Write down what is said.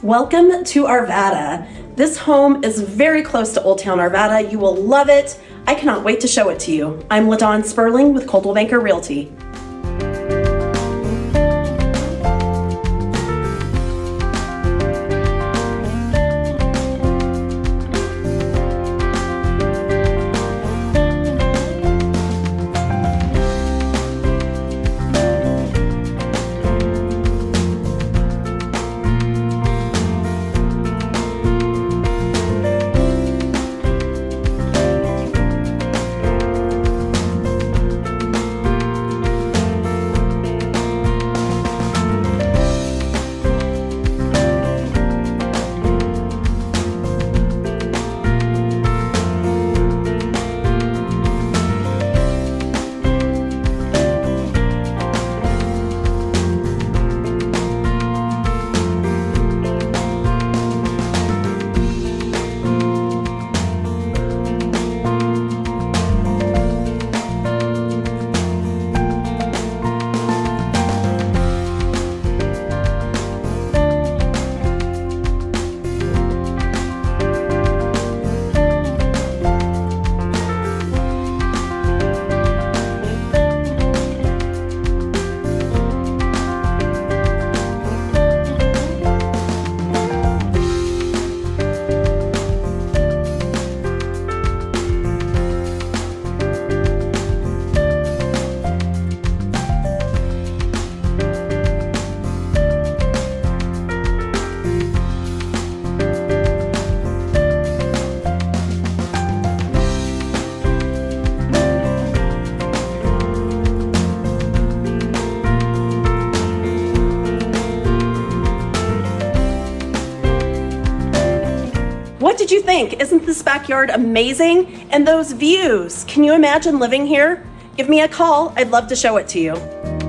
Welcome to Arvada. This home is very close to Old Town Arvada. You will love it. I cannot wait to show it to you. I'm ladawn.sperling with Coldwell Realty. What did you think? Isn't this backyard amazing? And those views, can you imagine living here? Give me a call, I'd love to show it to you.